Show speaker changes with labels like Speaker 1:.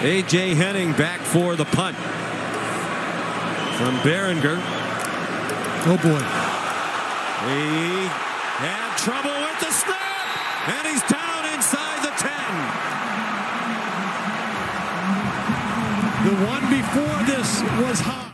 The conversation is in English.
Speaker 1: A.J. Henning back for the punt. From Behringer.
Speaker 2: Oh boy.
Speaker 1: He had trouble with the snap, and he's down inside the 10.
Speaker 2: The one before this was high.